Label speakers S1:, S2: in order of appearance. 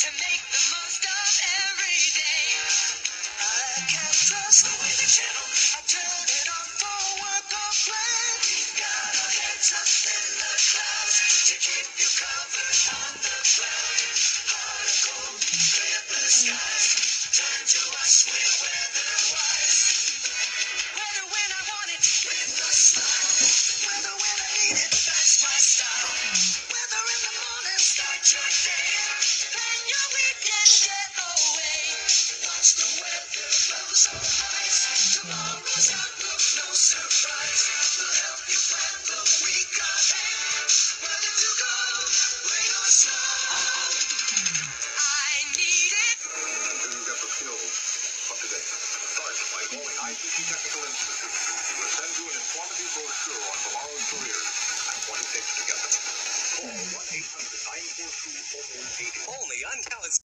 S1: to make the most of every day. I can't trust the weather channel. I turn it on for work or play. Gotta get up in the clouds to keep you covered on the ground. Hot or cold, clear blue skies. Turn to us, we're weather-wise. Weather when I want it, with a smile. Weather when I need it, that's my style. Weather in the morning, start your day. Plan your weekend getaway. Watch the weather, close our eyes. Tomorrow's outlook, no surprise. We'll help you plan the week ahead. Whether to go, rain or snow, I need it.
S2: You get the skills up to date. Start by calling ITT Technical Institute. We'll send you an informative brochure on tomorrow's careers and what it takes to get them. Call 1-800-942-0080.
S3: Only on Talent.